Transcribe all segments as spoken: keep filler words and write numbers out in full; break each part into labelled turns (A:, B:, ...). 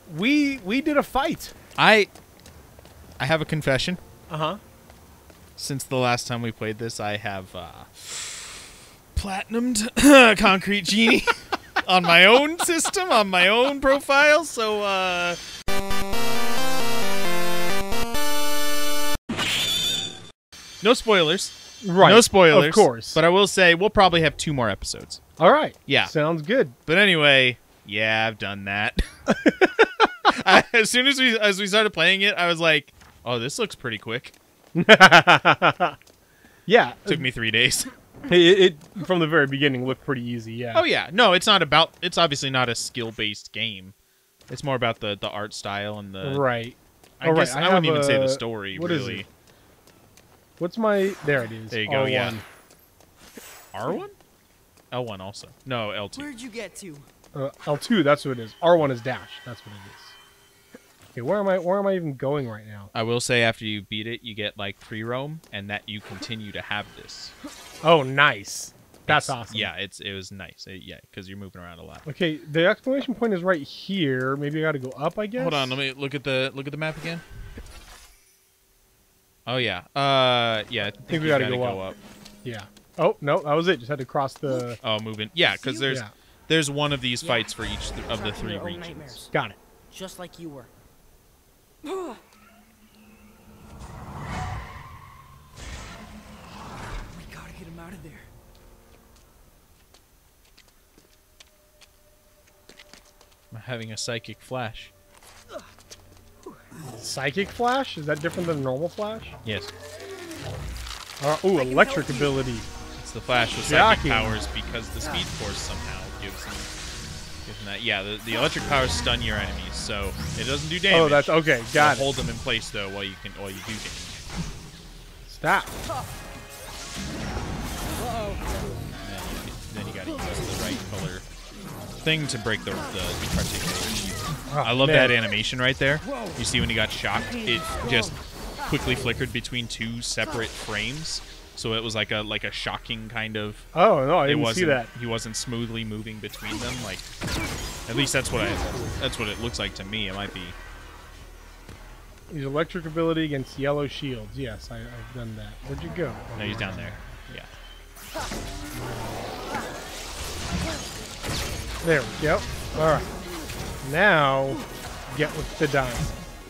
A: we we did a fight.
B: I I have a confession.
A: Uh-huh.
B: Since the last time we played this, I have uh, platinumed Concrete Genie on my own system, on my own profile, so uh no spoilers.
A: Right.
B: No spoilers.
A: Of course.
B: But I will say we'll probably have two more episodes.
A: All right.
B: Yeah.
A: Sounds good.
B: But anyway, yeah, I've done that. I, as soon as we as we started playing it, I was like, "Oh, this looks pretty quick."
A: Yeah.
B: Took me three days.
A: It, it from the very beginning looked pretty easy. Yeah.
B: Oh yeah. No, it's not about. It's obviously not a skill-based game. It's more about the the art style and the.
A: Right.
B: I
A: All
B: guess
A: right.
B: I,
A: I
B: wouldn't
A: have
B: even
A: a,
B: say the story.
A: What
B: really.
A: is it? What's my? There it is.
B: There you go.
A: R one.
B: Yeah. R one. L one also. No, L two.
C: Where'd you get to?
A: Uh, L two. That's what it is. R one is dash. That's what it is. Okay. Where am I? Where am I even going right now?
B: I will say after you beat it, you get like free roam, and that you continue to have this.
A: Oh, nice. That's
B: It's-
A: awesome.
B: Yeah, it's it was nice. It- yeah, because you're moving around a lot.
A: Okay. The exclamation point is right here. Maybe I got to go up. I guess.
B: Hold on, let me look at the look at the map again. Oh yeah, uh, yeah. I think,
A: think we
B: you
A: gotta
B: gotta
A: go
B: go
A: up.
B: up.
A: Yeah. Oh no, that was it. Just had to cross the.
B: Oh, moving. Yeah, because there's
A: Yeah.
B: there's one of these
C: Yeah,
B: fights for each th of the
C: trapped in
B: three
C: their own
B: regions.
C: nightmares.
A: Got it.
C: Just like you were. We gotta get him out of there.
B: I'm having a psychic flash.
A: Psychic flash? Is that different than normal flash?
B: Yes,
A: Uh, ooh, electric ability.
B: it's the flash with psychic
A: Shocking.
B: powers because the speed force somehow gives him, gives him that. Yeah, the, the electric powers stun your enemies, so it doesn't do damage.
A: Oh, that's okay. Got
B: It'll
A: it.
B: hold them in place though while you can while you do damage.
A: Stop.
C: Uh-oh.
B: And then you, then you gotta use the right color thing to break the the articulation.
A: Oh,
B: I love
A: man.
B: that animation right there. You see when he got shocked, it just quickly flickered between two separate frames, so it was like a like a shocking kind of.
A: Oh no, I
B: It
A: didn't
B: wasn't.
A: see that.
B: He wasn't smoothly moving between them. Like, at least that's what I. That's what it looks like to me. It might be.
A: Use electric ability against yellow shields. Yes, I, I've done that. Where'd you go?
B: No, he's down there. Yeah.
A: There we go. All right. Now, get with the dime.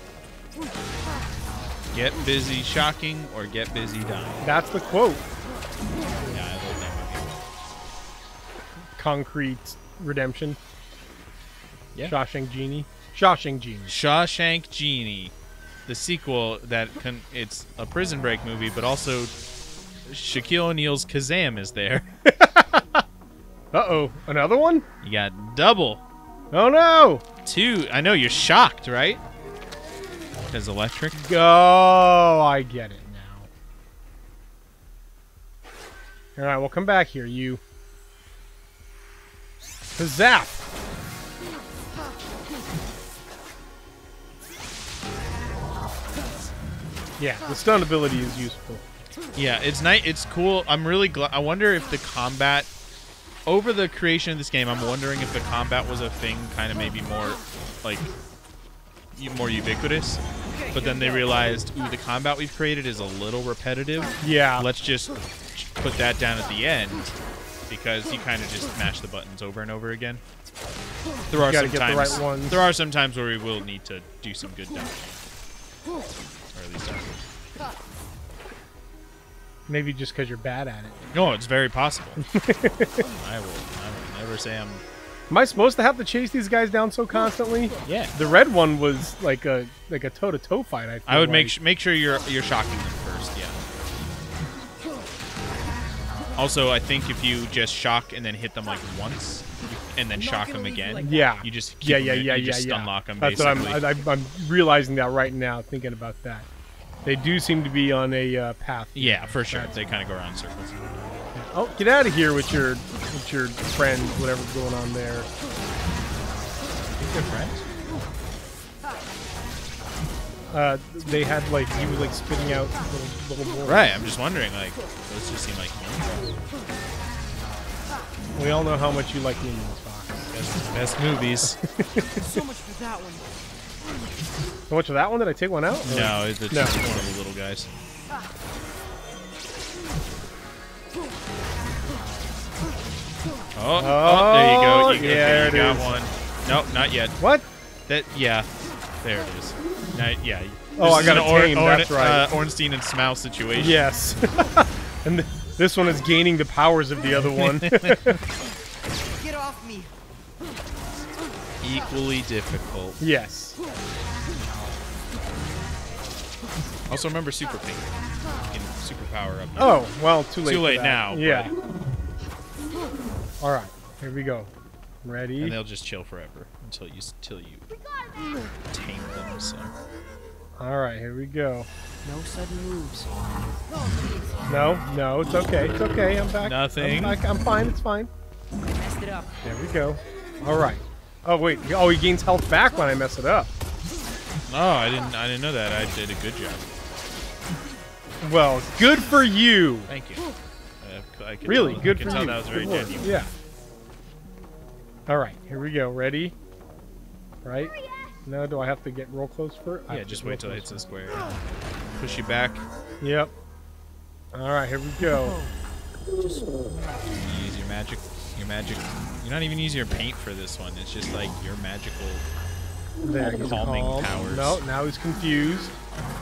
B: Get busy shocking or get busy dying.
A: That's the quote.
B: Yeah, I love that movie.
A: Concrete redemption.
B: Yeah.
A: Shawshank Genie. Shawshank Genie.
B: Shawshank Genie, the sequel that con it's a prison break movie, but also Shaquille O'Neal's Kazam is there.
A: Uh-oh. Another one?
B: You got double.
A: Oh no!
B: Two. I know you're shocked, right? Because electric.
A: Go! I get it now. Alright, we'll come back here, you. Zap! Yeah, the stun ability is useful.
B: Yeah, it's nice. It's cool. I'm really glad. I wonder if the combat over the creation of this game. I'm wondering if the combat was a thing, kind of maybe more like u- more ubiquitous. But then they realized, ooh, the combat we've created is a little repetitive.
A: Yeah.
B: Let's just put that down at the end because you kind of just mash the buttons over and over again. There are
A: gotta
B: some
A: get the
B: times.
A: right ones.
B: There are some times where we will need to do some good dodging, or at least I will.
A: Maybe just because you're bad at it.
B: No, it's very possible. I will. I will never say I'm.
A: Am I supposed to have to chase these guys down so constantly?
B: Yeah.
A: The red one was like a like a toe to toe fight. I, feel
B: I would
A: like.
B: make sh make sure you're you're shocking them first. Yeah. Also, I think if you just shock and then hit them like once, and then shock them again,
A: Yeah.
B: you just keep
A: Yeah, yeah,
B: them,
A: yeah,
B: you
A: yeah,
B: just
A: yeah.
B: stun lock them.
A: That's
B: basically.
A: what I'm, I, I'm realizing that right now, thinking about that. They do seem to be on a uh, path.
B: Yeah, for sure.
A: That's-
B: They kind of go around in circles.
A: Oh, get out of here with your with your friends, whatever's going on there.
B: think they're friends.
A: Uh, they had like he was like spitting out little, little balls.
B: Right. I'm just wondering. Like, those just seem like minions.
A: We all know how much you like minions, Fox.
B: Best, best movies.
C: So much for that one.
A: So much for that one? Did I take one out? Or-
B: No, it's
A: No.
B: just one of the little guys. Oh, oh, there you go. You,
A: yeah,
B: okay,
A: there
B: you
A: it
B: got
A: is.
B: one. Nope, not yet.
A: What?
B: That, yeah, there it is. Not, yeah.
A: Oh,
B: This
A: I
B: is
A: got
B: an
A: it tamed, that's right.
B: Uh, Ornstein and Smough situation.
A: Yes. And th this one is gaining the powers of the other one.
C: Get off me.
B: Equally difficult.
A: Yes.
B: Also, remember Super Pink. You can super power up.
A: Oh, well, too late.
B: Too
A: for
B: late
A: that.
B: now.
A: Yeah. All right, here we go. Ready?
B: And they'll just chill forever until you until you tame them. So.
A: All right, here we go.
C: No sudden moves.
A: No, no, it's okay. It's okay. I'm back.
B: Nothing.
A: I'm back. I'm fine. It's fine.
C: Messed it up.
A: There we go. All right. Oh wait. Oh, he gains health back when I mess it up.
B: Oh, I didn't. I didn't know that. I did a good job.
A: Well, good for you.
B: Thank you. Uh, I could
A: Really,
B: tell,
A: good
B: I could
A: for
B: tell
A: you.
B: that was very
A: Good work.
B: genuine.
A: Yeah. All right, here we go. Ready? Right? No, do I have to get real close for it? I
B: Yeah,
A: have to
B: just
A: get
B: wait till
A: real
B: it hits
A: close
B: the square. Push you back.
A: for it. Yep. All right, here we go.
C: Just
B: You use your magic. Your magic. You're not even using your paint for this one. It's just like your magical.
A: There, he's
B: Calming
A: calm.
B: powers.
A: No, now he's confused.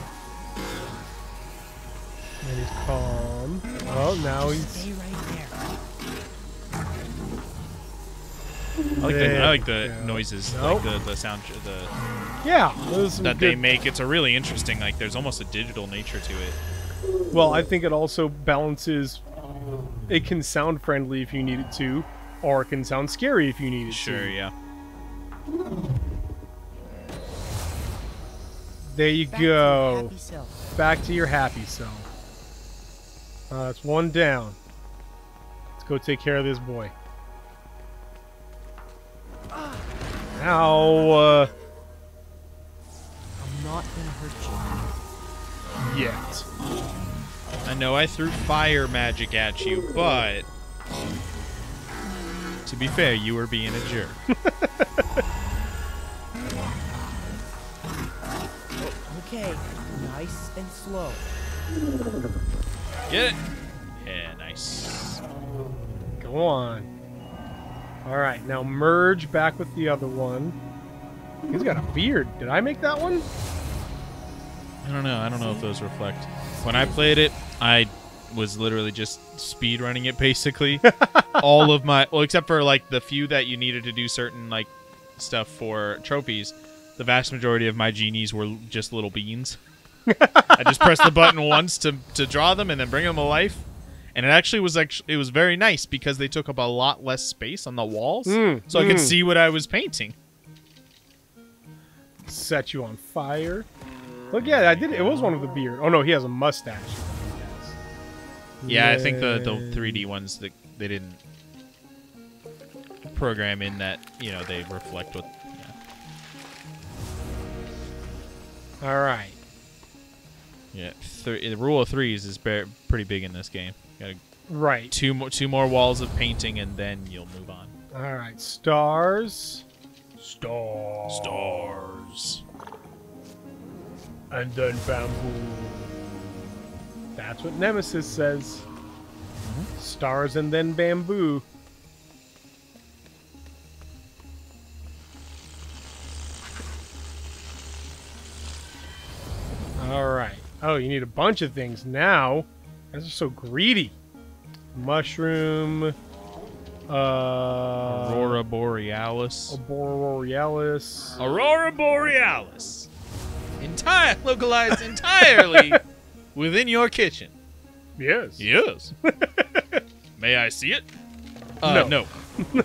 A: And he's calm. Oh, now he's...
C: stay right there.
B: I like the.
A: There
B: I like
A: we
B: the
A: go.
B: noises.
A: Nope.
B: Like the the sound. The
A: Yeah, those are some
B: that they
A: good-
B: make. It's a really interesting. Like there's almost a digital nature to it.
A: Well, I think it also balances... It can sound friendly if you need it to, or it can sound scary if you need it
B: Sure.
A: to.
B: Yeah.
A: There you
C: Back to your
A: go.
C: happy self.
A: Back to your happy self. Uh, that's one down. Let's go take care of this boy. Ow! Uh,
C: I'm not gonna hurt you.
A: yet.
B: I know I threw fire magic at you, but to be fair, you were being a jerk.
C: Okay, nice and slow.
B: Get it? Yeah, nice.
A: Go on. All right, now merge back with the other one. He's got a beard. Did I make that one?
B: I don't know. I don't know if those reflect. When I played it, I was literally just speed running it basically. All of my, well, except for like the few that you needed to do certain like stuff for trophies. The vast majority of my genies were just little beans. I just pressed the button once to to draw them and then bring them to life. And it actually was actually it was very nice because they took up a lot less space on the walls,
A: Mm,
B: so I could
A: mm.
B: see what I was painting.
A: Set you on fire. Look, yeah, I did. It was one of the beard. Oh no, he has a mustache.
B: Yeah, I think the the
A: Yay.
B: three D ones that they didn't program in that you know they reflect what. Yeah,
A: All right.
B: yeah. Th the rule of threes is ba- pretty big in this game. Got
A: Right.
B: two more two more walls of painting and then you'll move on.
A: All right. Stars. Stars.
B: Stars.
A: And then bamboo. That's what Nemesis says. Stars and then bamboo. All right. Oh, you need a bunch of things now. You guys are so greedy. Mushroom. Uh,
B: Aurora Borealis.
A: Borealis.
B: Aurora Borealis. Entire localized entirely within your kitchen.
A: Yes.
B: Yes. May I see it? Uh,
A: No.
B: no.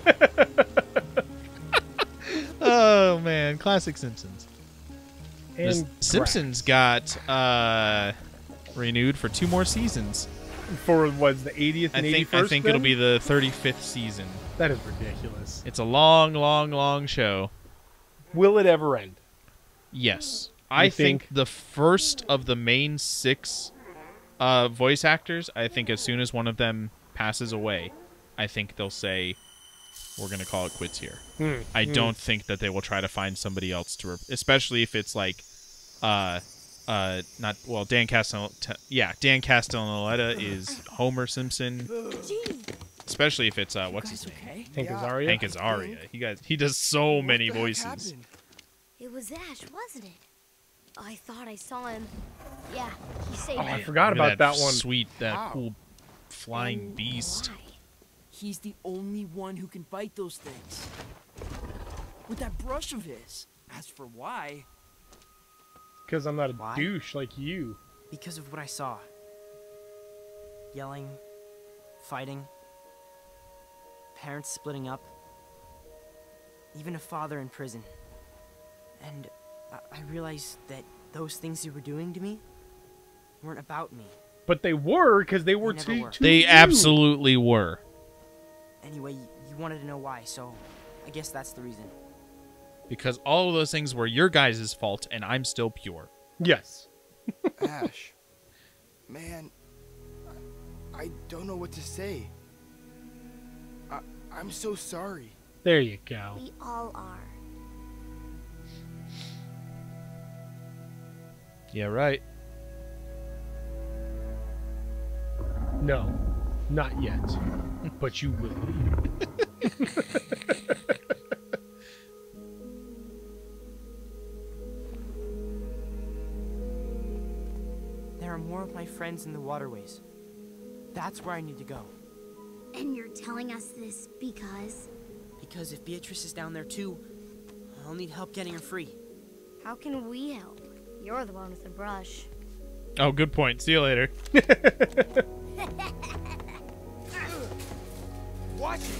B: Oh man, classic Simpsons. The
A: And
B: Simpsons got uh, renewed for two more seasons.
A: for what's the eightieth
B: I
A: and
B: think
A: eighty-first.
B: I think
A: then?
B: it'll be the thirty-fifth season.
A: That is ridiculous.
B: It's a long, long, long show.
A: Will it ever end?
B: Yes. I
A: think-
B: think the first of the main six uh, voice actors, I think as soon as one of them passes away, I think they'll say, we're gonna call it quits here.
A: Mm.
B: I
A: mm.
B: don't think that they will try to find somebody else to, re especially if it's like, uh, uh, not well, Dan Castel, yeah, Dan Castellaneta is Homer Simpson.
D: Genie.
B: Especially if it's uh, what's his name?
C: Okay.
A: Hank
E: Yeah.
A: Azaria?
B: Hank Azaria. He guys, he does so
E: What
B: many
E: the heck
B: voices.
E: happened?
D: It was Ash, wasn't it? I thought I saw him. Yeah, he saved
A: Oh,
D: me.
A: I forgot
B: Look at
A: about that, one.
B: Sweet, that
E: Wow.
B: cool flying
D: And
B: beast.
D: why?
C: He's the only one who can fight those things. With that brush of his. As for why,
A: Because I'm not a
C: Why?
A: douche like you.
C: because of what I saw. Yelling, fighting, parents splitting up, even a father in prison. And I, I realized that those things you were doing to me weren't about me.
A: But they were, because they were
C: never
A: too,
C: were.
A: too
B: They
A: you.
B: absolutely were.
C: Anyway, you, you wanted to know why, so I guess that's the reason.
B: Because all of those things were your guys' fault, and I'm still pure.
A: Yes.
E: Ash. Man, I, I don't know what to say. I, I'm so sorry.
A: There you go.
D: We all are.
B: Yeah, right.
A: No, not yet. But you will be.
C: There are more of my friends in the waterways. That's where I need to go.
D: And you're telling us this because...
C: Because if Beatrice is down there too, I'll need help getting her free.
D: How can we help? You're the one with the brush.
B: Oh, good point. See you later.
E: Watch it.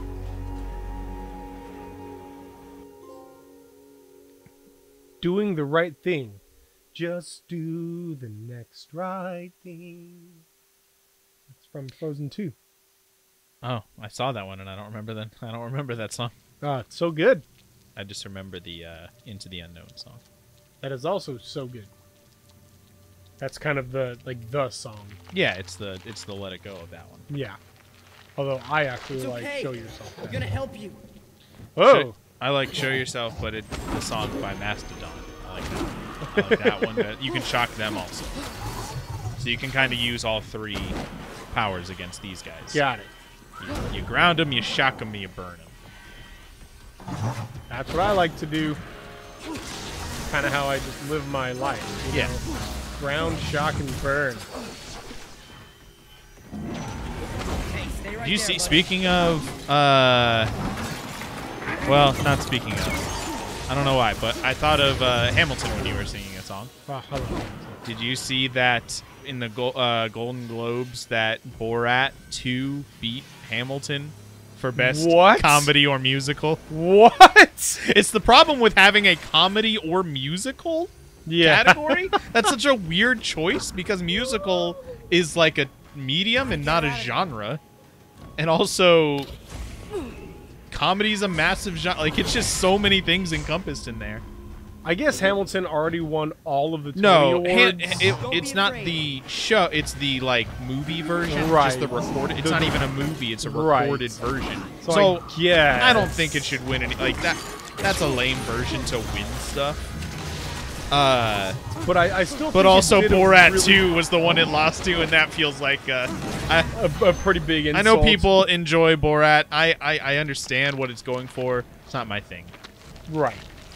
A: Doing the right thing. Just do the next right thing. That's from Frozen two.
B: Oh, I saw that one, and I don't remember that. I don't remember that song.
A: Ah, it's so good.
B: I just remember the uh, Into the Unknown song.
A: That is also so good. That's kind of the, like, the song.
B: Yeah, it's the it's the Let It Go of that one.
A: Yeah. Although I actually
C: It's
A: like
C: okay.
A: Show Yourself.
C: I'm
A: better.
C: gonna help you.
A: Oh!
B: Show- I like Show Yourself, but it's the song by Mastodon. I like that one. I like that one. But you can shock them also. So you can kind of use all three powers against these guys.
A: Got it.
B: You, you ground them, you shock them, you burn them.
A: That's what I like to do. Kind of how I just live my life. You
B: Yeah.
A: know? Ground, shock, and burn.
C: Hey, stay right
B: Did you
C: there,
B: see?
C: buddy.
B: Speaking of, uh, well, not speaking of. I don't know why, but I thought of uh, Hamilton when you were singing a song.
A: Ah, hello.
B: Did you see that in the Go uh, Golden Globes that Borat two beat Hamilton for best
A: What?
B: comedy or musical?
A: What?
B: It's the problem with having a comedy or musical
A: Yeah.
B: category. That's such a weird choice because musical is like a medium and not a genre. And also, comedy's a massive genre. Like, it's just so many things encompassed in there.
A: I guess Hamilton already won all of the Tony
B: No,
A: Awards.
B: Han- it,
C: Don't
B: it's
C: be
B: not
C: afraid.
B: the show. It's the like movie version,
A: Right.
B: just the recorded. It's
A: The-
B: not even a movie. It's a
A: Right.
B: recorded version.
A: so,
B: So,
A: I guess.
B: I don't think it should win any. Like that. That's a lame version to win stuff. Uh,
A: But I, I still.
B: but
A: think it
B: also
A: did a
B: Borat
A: really-
B: two was the one it lost to, and that feels like. Uh, I,
A: A, a pretty big insult.
B: I know people enjoy Borat. I, I I understand what it's going for. It's not my thing.
A: Right.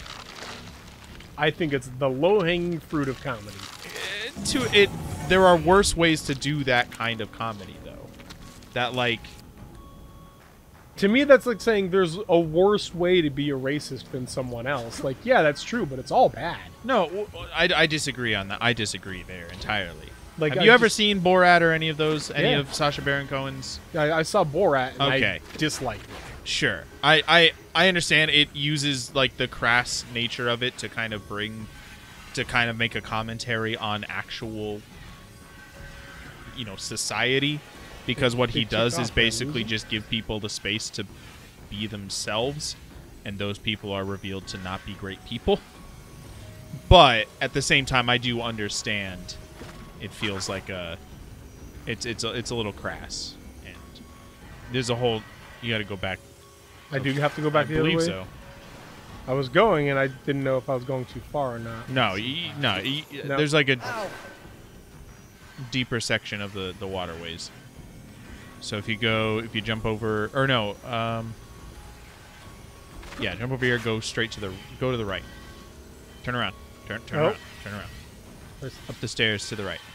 A: I think it's the low-hanging fruit of comedy.
B: Uh, to it, there are worse ways to do that kind of comedy, though. That like.
A: To me, that's like saying there's a worse way to be a racist than someone else. Like, yeah, that's true, but it's all bad.
B: No, w- I, I disagree on that. I disagree there entirely.
A: Like,
B: Have
A: I
B: you ever
A: just-
B: seen Borat or any of those? Any
A: Yeah.
B: of Sacha Baron Cohen's?
A: I, I saw Borat and
B: Okay.
A: I disliked it.
B: Sure. I, I I understand it uses like the crass nature of it to kind of bring, to kind of make a commentary on actual, you know, society, because what
A: They
B: he
A: took
B: does
A: off
B: is
A: that
B: basically
A: illusion.
B: just give people the space to be themselves, and those people are revealed to not be great people. But at the same time, I do understand. It feels like a, it's it's a, it's a little crass, and there's a whole. You got to go back
A: I do have to go back
B: I
A: the other way?
B: believe so.
A: I was going, and I didn't know if I was going too far or not.
B: No, y no, y
A: No.
B: there's like a deeper section of the, the waterways. So if you go, if you jump over, or no, um, yeah, jump over here, go straight to the, go to the right. Turn around. Turn, turn
A: Oh.
B: around. Turn around.
A: There's-
B: Up the stairs to the right.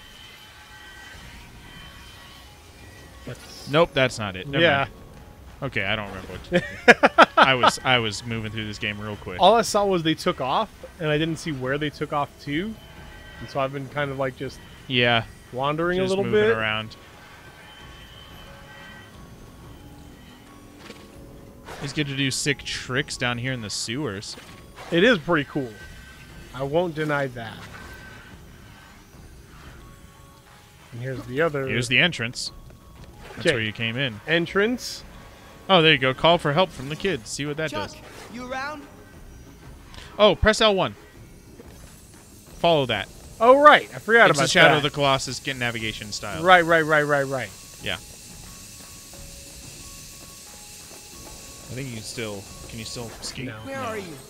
A: That's-
B: Nope, that's not it. Never
A: yeah.
B: mind. Okay, I don't remember what to do. I was I was moving through this game real quick.
A: All I saw was they took off, and I didn't see where they took off to. And so I've been kind of like just
B: Yeah,
A: wandering
B: just
A: a little
B: moving
A: bit.
B: around. He's get to do sick tricks down here in the sewers.
A: It is pretty cool. I won't deny that. And here's the other
B: Here's the entrance. That's
A: 'Kay.
B: where you came in.
A: entrance.
B: Oh, there you go. Call for help from the kids. See what that
E: Chuck,
B: does.
E: you around?
B: Oh, press L one. Follow that.
A: Oh, right. I forgot
B: It's
A: about
B: the Shadow
A: that.
B: of the Colossus get navigation style.
A: Right, right, right, right, right.
B: Yeah. I think you can still. Can you still skate?
A: No.
E: Where are you?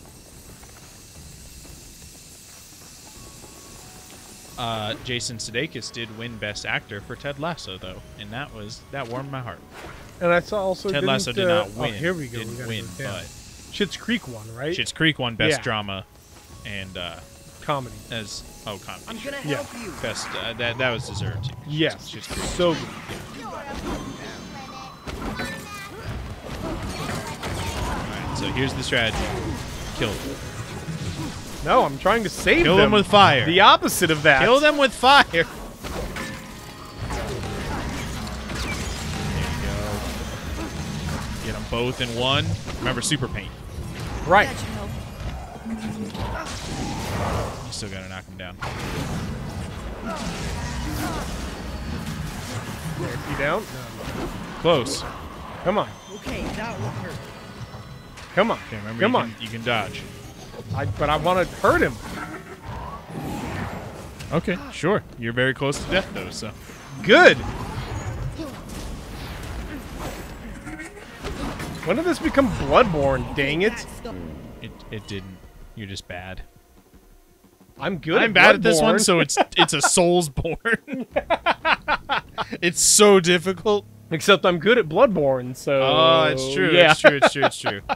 B: Uh, Jason Sudeikis did win Best Actor for Ted Lasso, though, and that was that warmed my heart.
A: And I saw also
B: Ted
A: didn't,
B: Lasso did
A: uh,
B: not win.
A: Oh, here we go.
B: Didn't
A: we gotta
B: win,
A: go down.
B: but
A: Schitt's Creek won, right?
B: Schitt's Creek won Best
A: Yeah.
B: Drama, and uh,
A: Comedy.
B: as oh comedy.
E: I'm gonna
A: Yeah.
E: help you.
B: Best uh, that that was deserved.
A: Yes.
B: Schitt's Creek.
A: So good.
B: Alright, so here's the strategy: kill them.
A: No, I'm trying to save
B: Kill
A: them.
B: them with fire.
A: The opposite of that.
B: Kill them with fire. There you go. Get them both in one. Remember, super paint.
A: Right.
E: That should help.
B: You still gotta knock them down.
A: Is he down?
B: Close.
A: Come on.
E: Okay, that will hurt.
A: Come on.
B: Okay, remember
A: Come
B: you
A: on.
B: Can, you can dodge.
A: I, but I want to hurt him.
B: Okay, sure. You're very close to death, though, so.
A: Good. When did this become Bloodborne? Dang it.
B: It, it didn't. You're just bad.
A: I'm good
B: I'm
A: at
B: bad at this one,
A: Bloodborne.
B: so it's it's a Soulsborne. It's so difficult.
A: Except I'm good at Bloodborne, so...
B: Oh, it's true.
A: Yeah.
B: It's true. It's true. It's true.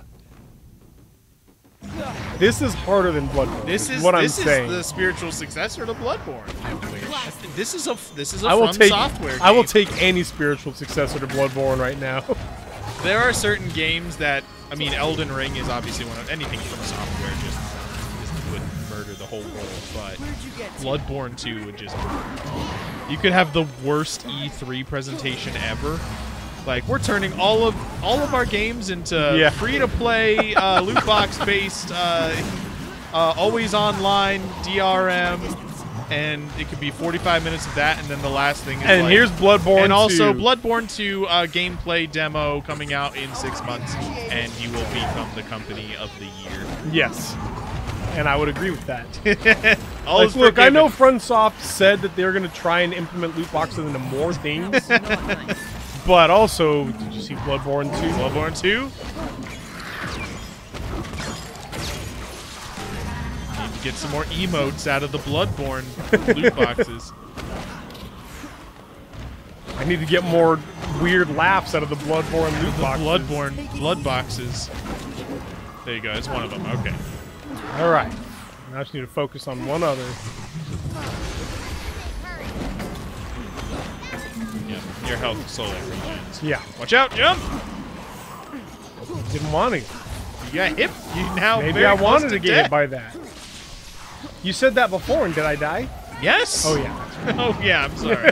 A: This is harder than Bloodborne.
B: This is
A: what
B: this
A: I'm
B: is
A: saying.
B: the spiritual successor to Bloodborne. I wish. This is a this is a
A: I will
B: From
A: take.
B: Software game.
A: I will take any spiritual successor to Bloodborne right now.
B: There are certain games that I mean, Elden Ring is obviously one of anything From Software just, just would murder the whole world, but
E: Where'd you get to?
B: Bloodborne two would just. You could have the worst E three presentation ever. Like we're turning all of all of our games into
A: Yeah.
B: free-to-play, uh, loot box-based, uh, uh, always online D R M, and it could be forty-five minutes of that, and then the last thing is
A: And
B: like,
A: here's Bloodborne
B: and also
A: two.
B: Bloodborne two uh, gameplay demo coming out in six months, and you will become the company of the year.
A: Yes. And I would agree with that.
B: All
A: Like,
B: is
A: look, I
B: forgiven.
A: know FromSoft said that they're going to try and implement loot boxes into more things,
E: Not nice.
A: but also, did you see Bloodborne two?
B: Bloodborne two. Need to get some more emotes out of the Bloodborne loot boxes.
A: I need to get more weird laughs out of the Bloodborne loot
B: The
A: boxes.
B: Bloodborne blood boxes. There you go. It's one of them. Okay.
A: All right. Now I just need to focus on one other.
B: Yeah. Your health slowly regens.
A: Yeah.
B: Watch out! Jump!
A: Didn't want to.
B: You got hit. You now.
A: Maybe
B: very
A: I
B: close
A: wanted to,
B: to
A: get
B: death.
A: hit by that. You said that before, and did I die?
B: Yes.
A: Oh, yeah.
B: Oh yeah. I'm sorry.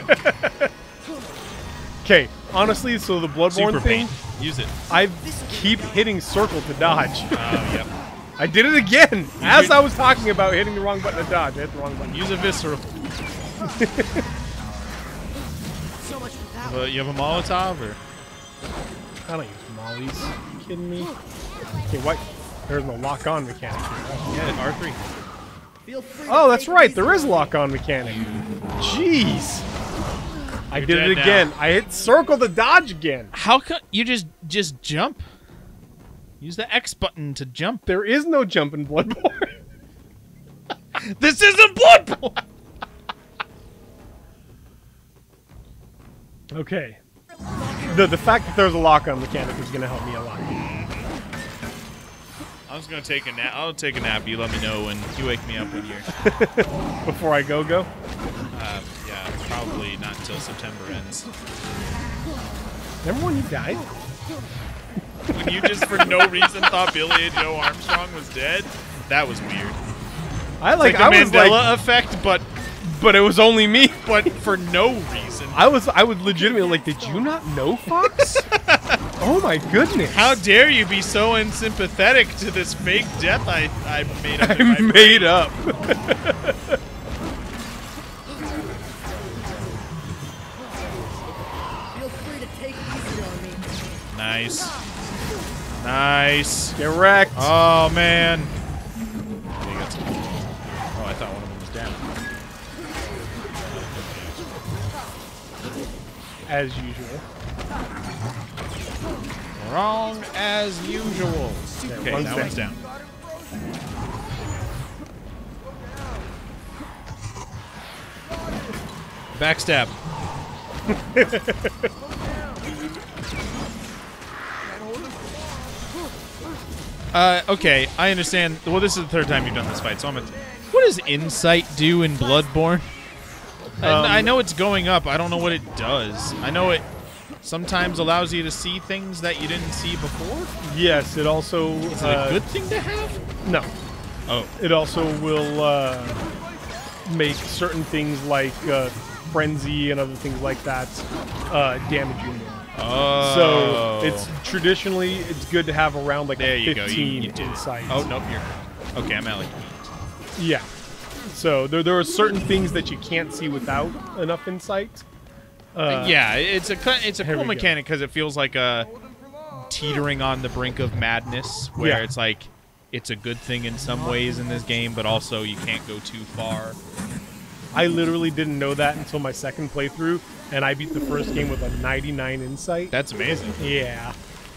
A: Okay, honestly, so the Bloodborne
B: Super
A: thing,
B: paint. Use it.
A: I keep hitting circle to dodge.
B: Oh yep.
A: I did it again!
B: You
A: As
B: could-
A: I was talking about hitting the wrong button to dodge, I hit the wrong button.
B: Use a visceral.
E: So much for that.
B: Uh, you have a Molotov or?
A: I don't use mollies. Are you kidding me? Okay, what? There's no lock-on mechanic here.
B: Yeah, R three.
E: Feel free to
A: Oh, that's
E: take
A: right.
E: these
A: There is
E: away.
A: lock-on mechanic. Jeez. I
B: You're
A: did
B: dead
A: it
B: now.
A: again. I hit circle to dodge again.
B: How come you just just jump? Use the X button to jump.
A: There is no jump in Bloodborne.
B: This isn't Bloodborne!
A: Okay. The the fact that there's a lock-on mechanic is going to help me a lot.
B: I was gonna take a nap. I'll take a nap. You let me know when you wake me up when you're.
A: Before I go, go?
B: Uh, yeah, probably not until September ends.
A: Remember when you died?
B: When you just for no reason thought Billy Joe Armstrong was dead? That was weird.
A: I like,
B: It's like the
A: I was
B: Mandela
A: like,
B: effect, but
A: but it was only me.
B: but for no reason.
A: I was I was legitimately like, did you not know, Fox? Oh my goodness!
B: How dare you be so unsympathetic to this fake death I I made up? in my
A: I made
B: brain.
A: up.
F: Feel free to take it easy on me.
B: Nice, nice.
A: Get wrecked.
B: Oh man. They got some- Oh, I thought one of them was down.
A: As usual.
B: Wrong as usual. Okay,
A: one's
B: that
A: down.
B: one's down. Backstab. uh, okay, I understand. Well, this is the third time you've done this fight, so I'm gonna. What does insight do in Bloodborne? I,
A: Um,
B: I know it's going up. I don't know what it does. I know it sometimes allows you to see things that you didn't see before.
A: Yes, it also.
B: Is it
A: uh,
B: a good thing to have?
A: No.
B: Oh.
A: It also will uh, make certain things like uh, frenzy and other things like that uh, damage you more.
B: Oh.
A: So it's traditionally it's good to have around like
B: There
A: a
B: you go. You,
A: fifteen
B: you did it.
A: insight.
B: Oh, nope. You're. Okay, I'm at like eight.
A: Yeah. So there, there are certain things that you can't see without enough insight. Uh,
B: yeah, it's a cu- it's a
A: here
B: cool
A: we go.
B: mechanic because it feels like a teetering on the brink of madness, where
A: Yeah.
B: it's like it's a good thing in some ways in this game, but also you can't go too far.
A: I literally didn't know that until my second playthrough, and I beat the first game with a ninety-nine insight.
B: That's amazing.
A: Yeah.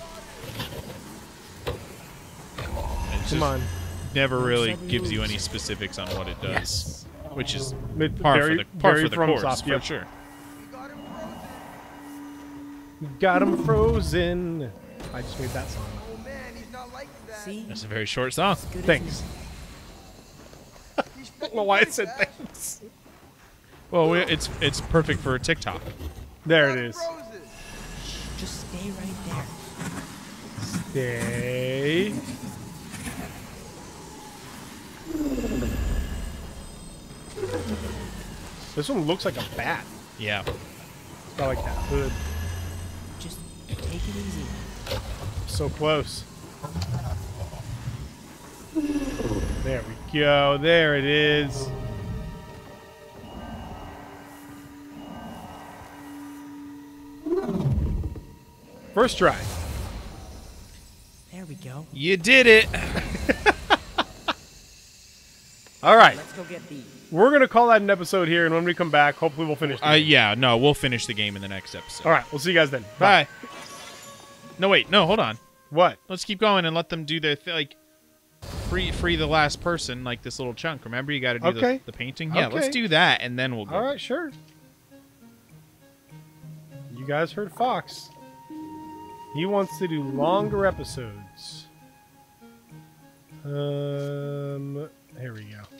B: It's
A: Come
B: just
A: on.
B: never really gives you any specifics on what it does,
A: Yes.
B: which is
A: Mid-
B: par
A: very-
B: for the par
A: very
B: for the
A: from
B: course
A: soft,
B: for
A: yep.
B: sure.
A: Got him frozen. I just made that song.
E: Oh man, he's not like that.
C: See?
B: That's a very short song.
C: Good as
A: Thanks.
E: He's
A: I don't know why I said thanks.
B: Well, we, it's it's perfect for TikTok.
A: There it is.
E: Roses.
C: new. Just stay right there.
A: Stay. This one looks like a bat.
B: Yeah.
A: It's got like that hood.
C: Just take it easy.
A: So close. There we go. There it is. First try.
C: There we go.
B: You did it.
A: All right.
C: Let's go get the.
A: We're going to call that an episode here, and when we come back, hopefully we'll finish the
B: Uh,
A: game.
B: yeah, no, we'll finish the game in the next episode.
A: All right. We'll see you guys then.
B: Bye. No, wait, no, hold on.
A: What?
B: Let's keep going and let them do their th- like free free the last person, like this little chunk. Remember, you got to do
A: Okay.
B: the, the painting. Yeah, let's
A: Okay.
B: do that, and then we'll go.
A: All right, sure. You guys heard Fox. He wants to do longer episodes. Um, here we go.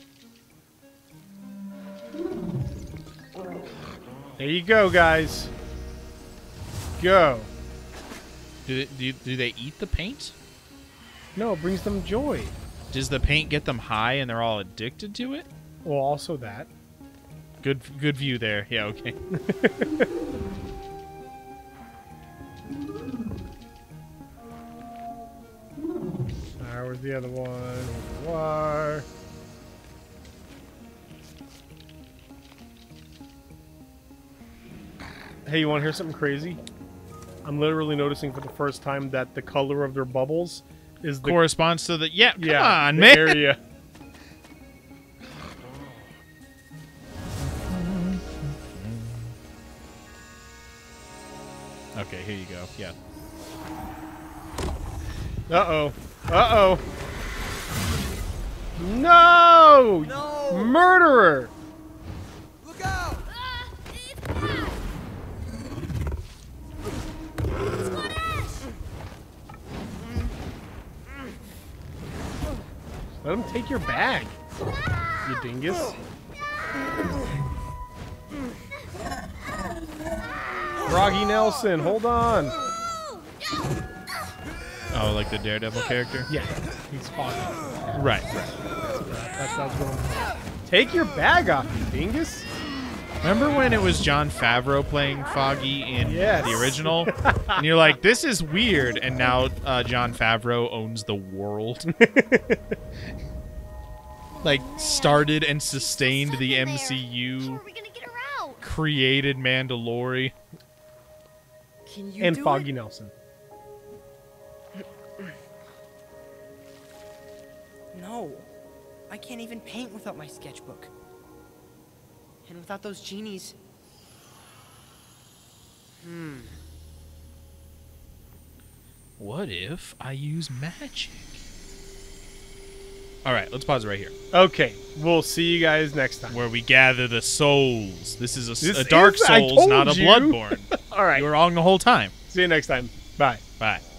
A: There you go, guys. Go.
B: Do, do do they eat the paint?
A: No, it brings them joy.
B: Does the paint get them high and they're all addicted to it?
A: Well, also that.
B: Good good view there. Yeah, okay.
A: Alright, where's the other one? Here you are. Hey, you want to hear something crazy? I'm literally noticing for the first time that the color of their bubbles is the
B: Corresponds to the yeah. Come
A: yeah,
B: on,
A: the
B: man.
A: area.
B: Okay, here you go. Yeah.
A: Uh-oh. Uh-oh. No!
F: No!
A: Murderer!
F: Look out!
D: Ah, it's Ash! It's not Ash!
A: Let him take your bag, you dingus. Froggy Nelson, hold on.
B: Oh, like the Daredevil character?
A: Yeah, he's foggy.
B: Right.
A: That's that's going on. Take your bag off, you dingus.
B: Remember when it was Jon Favreau playing Foggy in
A: Yes.
B: the original? And you're like, this is weird. And now uh, Jon Favreau owns the world. Like, started and sustained the M C
D: How
B: U,
D: are we gonna get her out?
B: created Mandalorian.
C: Can you
A: And
C: do
A: Foggy
C: it?
A: Nelson.
C: No. I can't even paint without my sketchbook. And without those genies. Hmm.
B: What if I use magic? All right, let's pause it right here.
A: Okay, we'll see you guys next time.
B: Where we gather the souls. This is a,
A: This
B: a Dark
A: is- I
B: Souls,
A: told
B: not a
A: you.
B: Bloodborne.
A: All right,
B: You were wrong the whole time.
A: see you next time. Bye.
B: Bye.